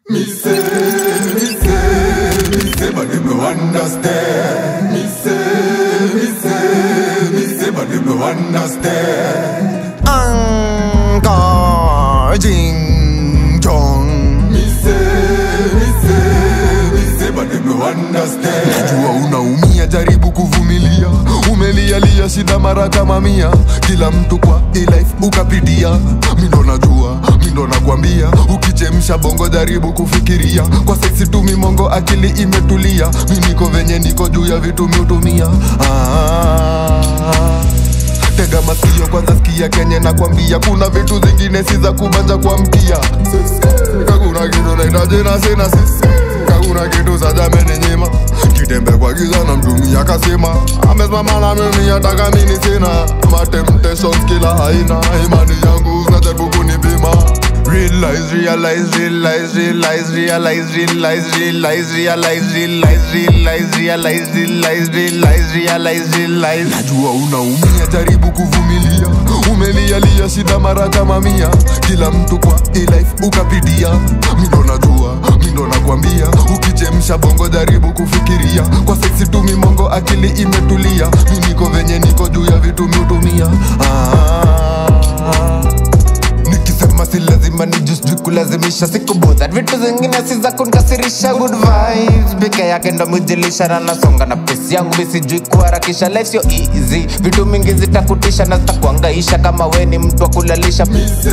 Me say, but them no understand. Me say, but them no understand. Angka Jing Chong. Me say, but them no understand. Najua unaumia, jaribu kuvumilia. Umelialia shida mara kama mia. Kila mtu kwa life ukapitia. Mindo najua, mindo nakwambia. Ukichemsha bongo jaribu kufikiria. Kwa sexy tu mimongo akili imetulia. Mi niko venye niko juu ya vitu miutumia. Tega masikio kwanza sikia kenye nakwambia. Kuna vitu zingine si za kubanja kwa mkia. Kakuna kitu naitaje na sina sisi. Kakuna kitu za jameni nyima. Kitembe kwa giza na mtumia kasema. Amesimama na mimi ataka mini sina. Ma temptations kila haina. Imani yangu zinajaribu kunipima. Realize, realize, realize, realize, realize, realize, realize, realize, realize, realize, realize, realize, realize, realize, realize. Najua unaumia, jaribu kuvumilia. Umelialia shida mara kama mia. Kila mtu kwa life ukapitia. Mindo najua, mindo nakwambia. Ukichemsha bongo jaribu kufikiria. Kwa sexy tu mimongo akili imetulia. Mi niko venye niko juu ya vitu miutumia. Nikisema si lazima ni just kulazimisha. Siku boza vitu zingine si za kunikasirisha. Good vibes peke yake ndo mujilisha. Na nasonga na pesi yangu misijui kuharakisha. Life sio easy, vitu mingi zitakutisha na zitakuangaisha kama we ni mtu wa kulalisha. Me say,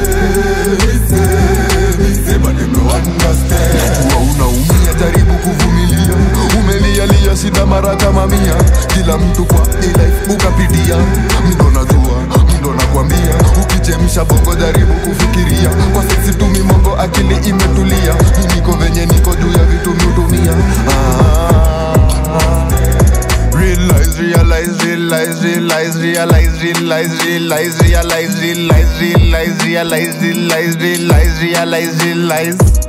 but them no understand. Najua unaumia, jaribu kuvumilia. Umelialia shida mara kama mia. Kila mtu kwa life ukapitia. Mindo najua, mindo nakwambia. Ukichemsha bongo jaribu kufikiria. Kwa sexy tu mimongo akili imetulia. Mi niko venye niko juu ya vitu miutumia. Realize, realize, realize, realize, realize, realize, realize, realize, realize, realize, realize, realize, realize, realize.